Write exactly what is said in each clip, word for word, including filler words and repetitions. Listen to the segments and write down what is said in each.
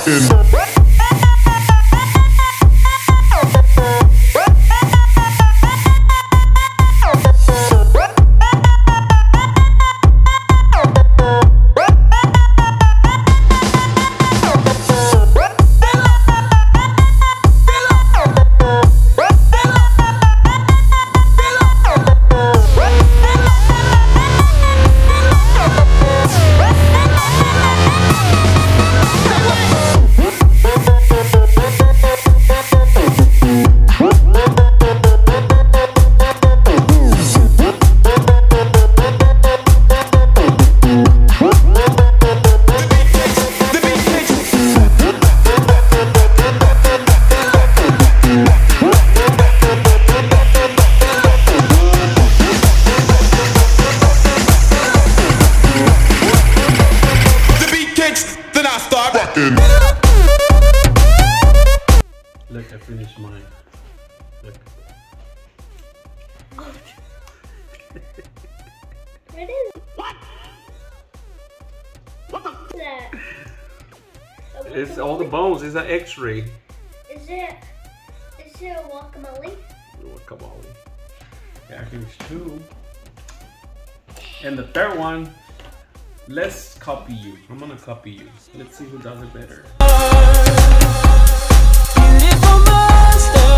Look, I finished mine. Look. What is what? What the? That? It's all the bones. It's an X-ray. Is it? Is it a guacamole? Guacamole. Yeah, here's two. And the third one. Let's copy you. I'm gonna copy you. Let's see who does it better. Beautiful monster,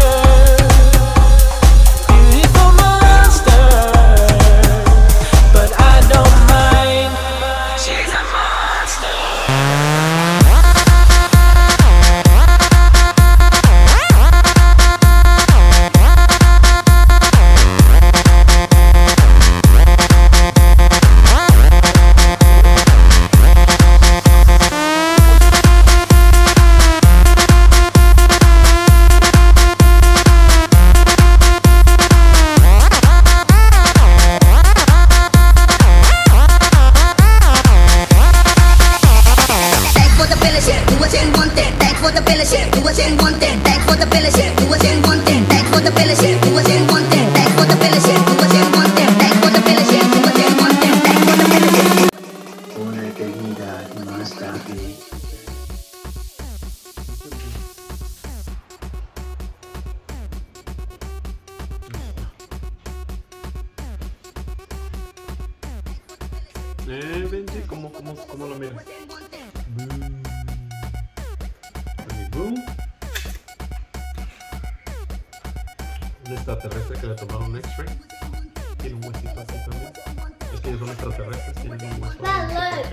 beautiful monster, but I don't mind. She's a monster. Eh, Benji, ¿cómo, cómo, cómo lo miras? Boom. Un extraterrestre que le tomaron un X-ray. Tiene un huesito así también. Es que ellos son extraterrestres, tienen un hueso. Wow, look.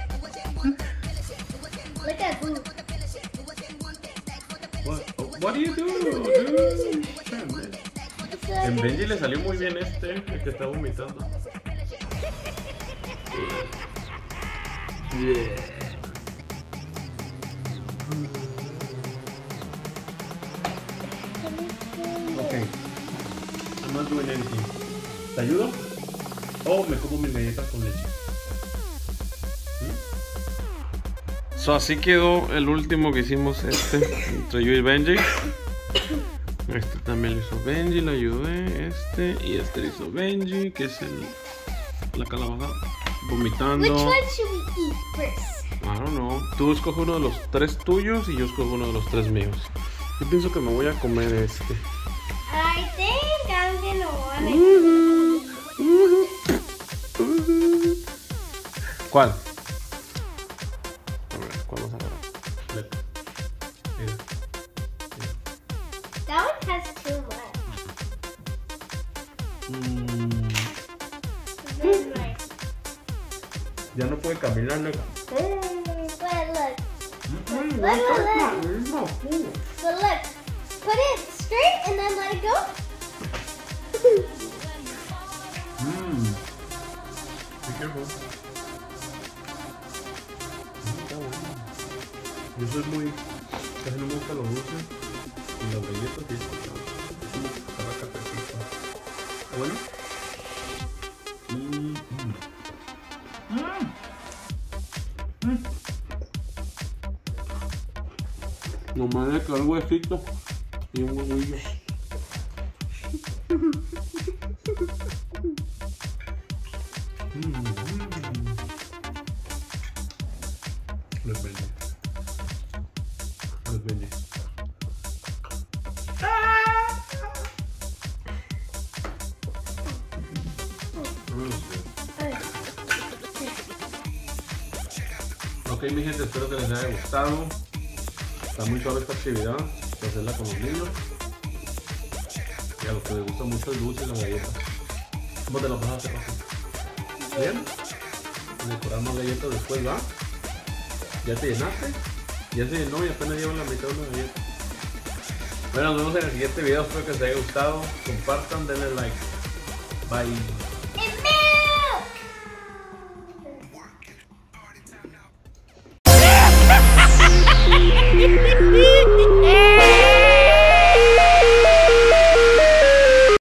Look at Boo. What, what do you do, dude? En Benji le salió muy bien este, el que está vomitando. Yeah. Okay. I'm not doing anything. ¿Te ayudo? O me como mis galletas con leche. ¿Mm? So, así quedó el último que hicimos este entre yo y Benji. Este también lo hizo Benji, lo ayudé. Este y este lo hizo Benji, que es el la calabaza vomitando. Which one should we eat first? I don't know. Tú escoge uno de los tres tuyos y yo escojo uno de los tres míos. Yo pienso que me voy a comer este. I think I'm gonna want it. ¿Cuál? A ver, ¿cuál vas a agarrar? Vete. Mira. Mira. That one has too much. Mm, Very nice. ya no puede caminar, nega. Mm, but look. Mm, Look, look, look. no, no. But look. Put it straight and then let it go. Mm. Be careful. Mm, está bueno. Yo soy muy... casi no me gusta los dulces. Y las galletas sí. Es como cada cafecito. ¿Está bueno? Mm, mm. Mm. Mm. Nomás le quedó el huesito y un huevillo. Mm. Look, Benji. Los mini. Ok, mi gente, espero que les haya gustado. Está muy suave esta actividad, de hacerla con los niños. Y a los que les gusta mucho el dulce y las galletas. ¿Cómo te lo pasaste, Paco? ¿Bien? Decorar más galletas después, ¿va? ¿Ya te llenaste? Ya se llenó y apenas llevan la mitad de una galleta. Bueno, nos vemos en el siguiente video. Espero que les haya gustado. Compartan, denle like. Bye.